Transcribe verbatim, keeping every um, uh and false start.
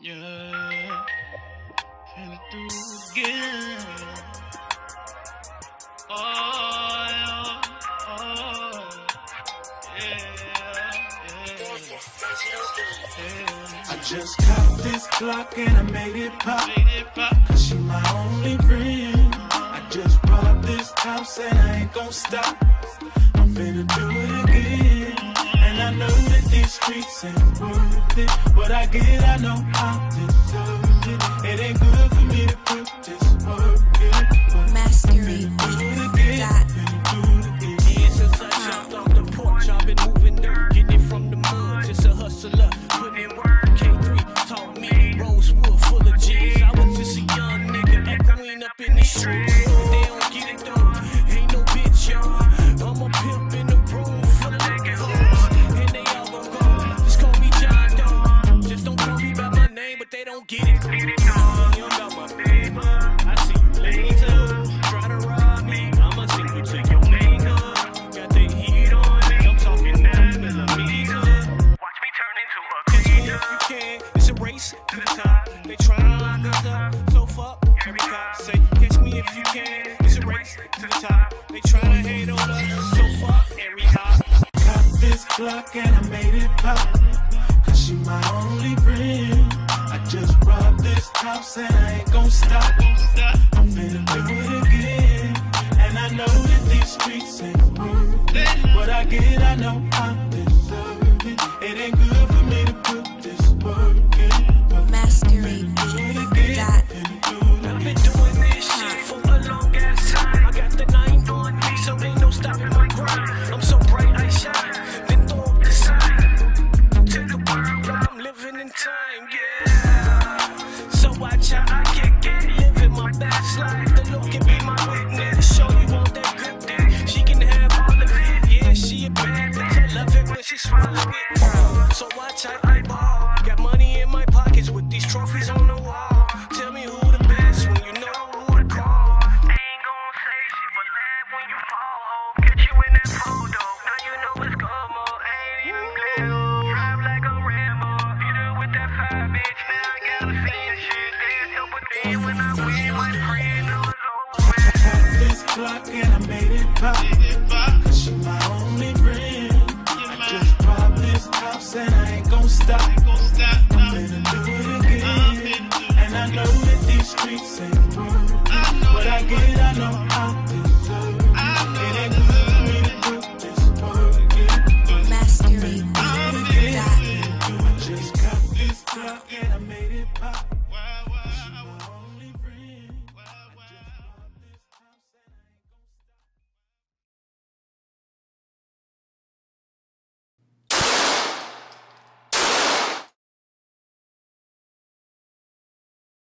Yeah, finna do it again. Oh, yeah, oh, yeah, yeah, yeah. I just caught this clock and I made it pop, cause she my only friend. I just robbed this house and I ain't gon' stop. I'm finna do it again. And I know that these streets ain't worth it. What I get, I know I deserve it. It ain't good for me to put this work in, but Masquerade. I'm finna do it again. Finna do it again. Yeah, since I jumped off the porch, I've been moving dirt, getting it from the mud. Just a hustler, putting in work. K three taught me Rosewood full of G's. I was just a young nigga echoing up in the streets. But they don't get it though, ain't no bitch, y'all. I'm a pimp in the room full of niggas, and they all gon' go. Just call me John Doe. Just don't call me by my name, but they don't get it. You know my neighbor, I see you later. Try to rob me, I'ma sing you to your maker. Got the heat on me, I'm talking nine millimeter. Watch me turn into a killer. If you can, it's a race to the top. They tryna lock us up, so fuck every cop. Say, catch me if you can, it's a race to the top. They tryna hate on us, so fuck every hop. Caught this clock and I made it pop, cause she my only friend. I just robbed this house and I ain't gon' stop. I'm finna do it again. And I know that these streets ain't worth it. What I get, I know I deserve it. It ain't good for me to put this work in, but Masquerade. finna do it again. Dot. Finna do it I've been again. doing this shit for a long ass time. I got the nine on me, so ain't no stopping my grind. I'm so bright, I shine. Then throw up the sign. To the world, I'm living in time, yeah. So watch how I kick it, living my best life. The Lord can be my witness. Show you all that good thing. She can have all of it. Yeah, she a bad bitch. I love it when she swallow it. So watch how I ball. Got money in my pockets with these trophies on the wall. Tell me who the best when you know who to call. Ain't gon' say shit, but laugh when you fall. Ho. Get you in that photo. Now you know it's come on. Ain't even clear. Drive like a Rambo. Hit her with that fire, bitch. Now I gotta see your shit. There's help with me when I win. My friend knows over. Caught this clock and I made it pop, cause she my only friend. I just robbed this house and I ain't gon' stop. I'm finna do it again. And I know that these streets ain't worth it. What I get, I know I deserve it. It ain't good for me to put this work in, but Masquerade. do it again. I just caught this clock and I made it pop.